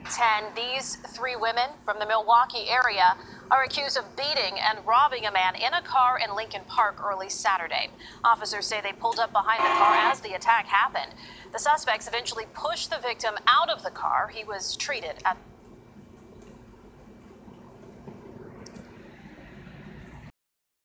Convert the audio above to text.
10. These three women from the Milwaukee area are accused of beating and robbing a man in a car in Lincoln Park early Saturday. Officers say they pulled up behind the car as the attack happened. The suspects eventually pushed the victim out of the car. He was treated at